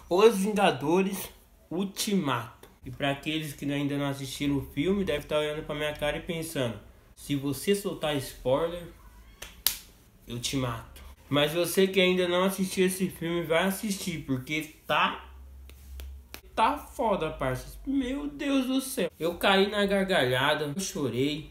Os Vingadores Ultimato. E para aqueles que ainda não assistiram o filme, deve estar olhando para minha cara e pensando: se você soltar spoiler, eu te mato. Mas você que ainda não assistiu esse filme, vai assistir, porque tá foda, parça. Meu Deus do céu. Eu caí na gargalhada, eu chorei.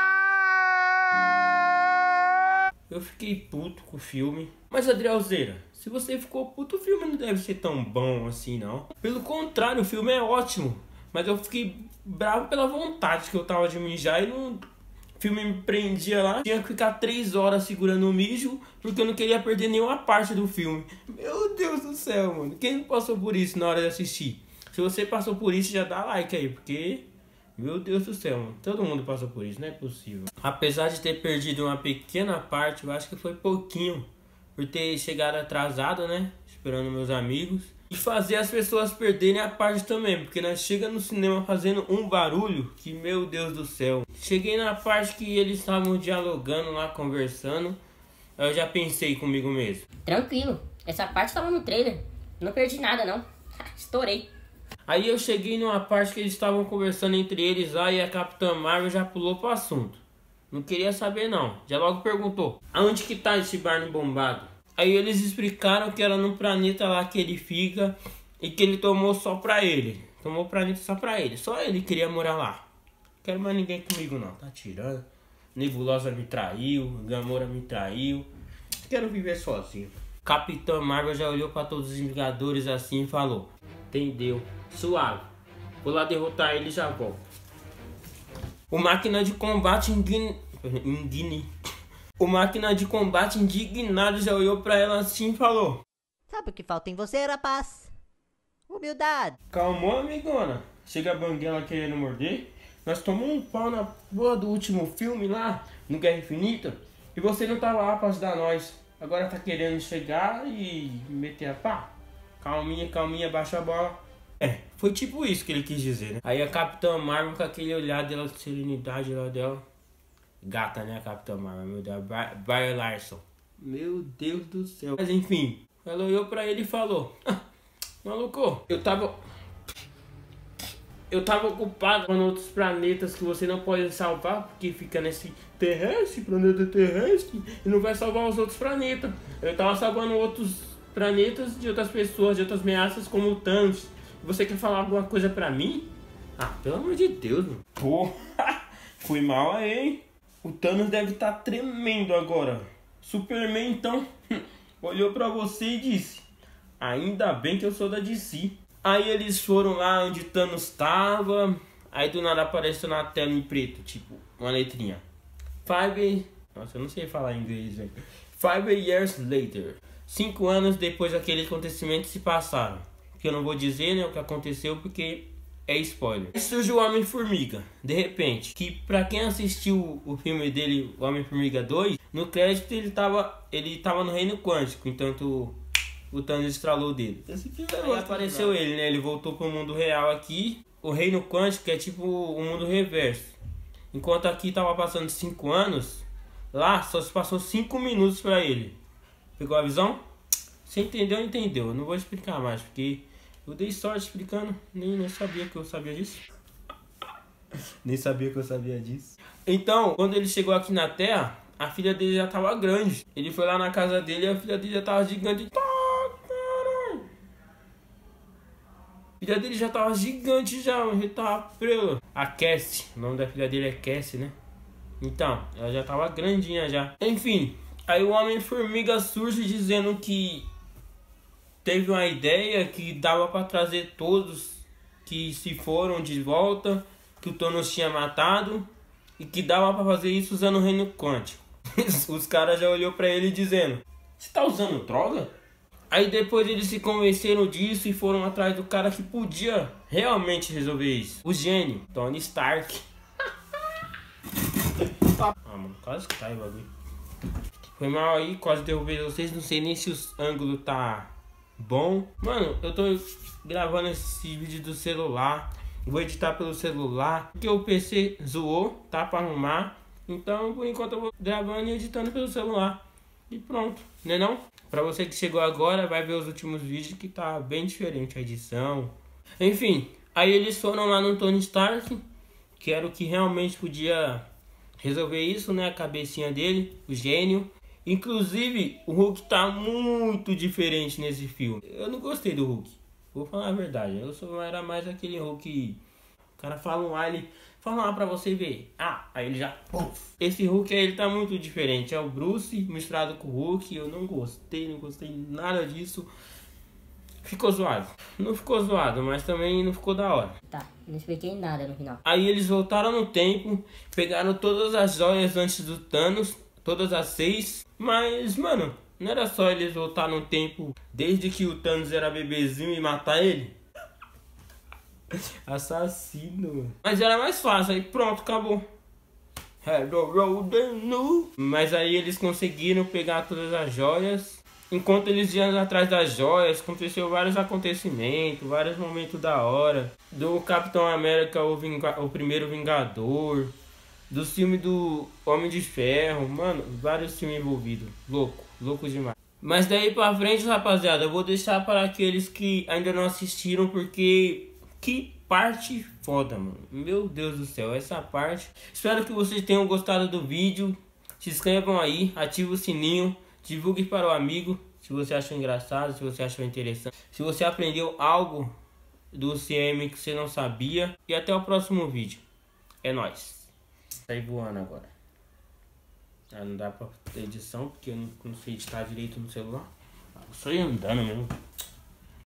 Eu fiquei puto com o filme. Mas, Adrielzeira, se você ficou puto, o filme não deve ser tão bom assim, não. Pelo contrário, o filme é ótimo. Mas eu fiquei bravo pela vontade que eu tava de mijar e não... O filme me prendia lá. Tinha que ficar 3 horas segurando o mijo, porque eu não queria perder nenhuma parte do filme. Meu Deus do céu, mano. Quem não passou por isso na hora de assistir? Se você passou por isso, já dá like aí, porque... Meu Deus do céu, mano. Todo mundo passou por isso, não é possível. Apesar de ter perdido uma pequena parte, eu acho que foi pouquinho. Por ter chegado atrasado, né? Esperando meus amigos. E fazer as pessoas perderem a parte também. Porque nós chegamos no cinema fazendo um barulho que, meu Deus do céu. Cheguei na parte que eles estavam dialogando lá, conversando. Eu já pensei comigo mesmo: tranquilo, essa parte estava no trailer. Não perdi nada, não. Estourei. Aí eu cheguei numa parte que eles estavam conversando entre eles lá e a Capitã Marvel já pulou pro assunto. Não queria saber não. Já logo perguntou: aonde que tá esse Barney bombado? Aí eles explicaram que era no planeta lá que ele fica e que ele tomou só pra ele. Tomou o planeta só pra ele. Só ele queria morar lá. Não quero mais ninguém comigo não. Tá tirando. Nebulosa me traiu. Gamora me traiu. Quero viver sozinho. Capitã Marvel já olhou pra todos os Vingadores assim e falou: entendeu, suave. Vou lá derrotar ele e já volto. O máquina de combate O máquina de combate indignado já olhou pra ela assim e falou: sabe o que falta em você, rapaz? Humildade. calmou, amigona. Chega a banguela querendo morder. Nós tomamos um pau na porra do último filme lá, no Guerra Infinita, e você não tava lá pra ajudar nós. Agora tá querendo chegar e meter a pá. Calminha, calminha, baixa a bola. É, foi tipo isso que ele quis dizer, né? Aí a Capitã Marvel com aquele olhar dela, de serenidade lá dela. Gata, né, a Capitã Marvel, meu Deus, Brie Larson. Meu Deus do céu. Mas enfim, ela olhou pra ele e falou: maluco, eu tava ocupado com outros planetas que você não pode salvar, porque fica nesse planeta terrestre, e não vai salvar os outros planetas. Eu tava salvando outros planetas de outras pessoas, de outras ameaças como o Thanos. Você quer falar alguma coisa pra mim? Ah, pelo amor de Deus, mano. Pô, fui mal aí, hein? O Thanos deve estar tremendo agora. Superman, então, olhou pra você e disse: ainda bem que eu sou da DC. Aí eles foram lá onde Thanos tava. Aí do nada apareceu na tela em preto, tipo, uma letrinha. Nossa, eu não sei falar inglês, velho. 5 years later. 5 anos depois daquele acontecimento se passaram. Que eu não vou dizer, né, o que aconteceu, porque é spoiler. Aí surge o Homem-Formiga, de repente. Que pra quem assistiu o filme dele, o Homem-Formiga 2, no crédito ele tava no Reino Quântico, enquanto o Thanos estralou o dedo. Aí apareceu ele, né? Ele voltou pro mundo real aqui. O Reino Quântico é tipo o mundo reverso. Enquanto aqui tava passando 5 anos, lá só se passou 5 minutos pra ele. Pegou a visão? Você entendeu, entendeu. Eu não vou explicar mais, porque eu dei sorte explicando. Nem sabia que eu sabia disso. Nem sabia que eu sabia disso. Então, quando ele chegou aqui na Terra, a filha dele já tava grande. Ele foi lá na casa dele e a filha dele já tava gigante. A filha dele já tava gigante já, ele tava prela. A Cassie, o nome da filha dele é Cassie, né? Então, ela já tava grandinha já. Enfim, aí o Homem-Formiga surge dizendo que teve uma ideia que dava pra trazer todos que se foram de volta, que o Thanos tinha matado, e que dava pra fazer isso usando o Reino Quântico. Os caras já olhou pra ele dizendo: você tá usando droga? Aí depois eles se convenceram disso e foram atrás do cara que podia realmente resolver isso. O gênio, Tony Stark. Ah, mano, quase cai o bagulho. Foi mal aí, quase derrubei vocês. Não sei nem se o ângulo tá bom. Mano, eu tô gravando esse vídeo do celular. Vou editar pelo celular, porque o PC zoou, tá pra arrumar. Então, por enquanto eu vou gravando e editando pelo celular. E pronto, né não? Pra você que chegou agora, vai ver os últimos vídeos que tá bem diferente a edição. Enfim, aí eles foram lá no Tony Stark, que era o que realmente podia resolver isso, né? A cabecinha dele, o gênio. Inclusive, o Hulk tá muito diferente nesse filme. Eu não gostei do Hulk, vou falar a verdade. Era mais aquele Hulk... O cara fala um ar, ele fala lá pra você ver. Ah, aí ele já... Esse Hulk aí, ele tá muito diferente. É o Bruce misturado com o Hulk. Eu não gostei nada disso. Ficou zoado. Não ficou zoado, mas também não ficou da hora. Tá, não expliquei nada no final. Aí eles voltaram no tempo, pegaram todas as joias antes do Thanos, todas as 6. Mas, mano, não era só eles voltar no tempo desde que o Thanos era bebezinho e matar ele? Assassino. Mas era mais fácil, aí pronto, acabou. Mas aí eles conseguiram pegar todas as joias. Enquanto eles iam atrás das joias, aconteceu vários acontecimentos, vários momentos da hora. Do Capitão América, o primeiro Vingador. Do filme do Homem de Ferro. Mano, vários filmes envolvidos. Louco demais. Mas daí pra frente, rapaziada, eu vou deixar para aqueles que ainda não assistiram, porque... Que parte foda, mano. Meu Deus do céu, essa parte. Espero que vocês tenham gostado do vídeo. Se inscrevam aí, ative o sininho. Divulgue para o amigo, se você achou engraçado, se você achou interessante. Se você aprendeu algo do CM que você não sabia. E até o próximo vídeo. É nóis. Saí voando agora. Não dá pra ter edição, porque eu não sei editar direito no celular. Só ir andando mesmo.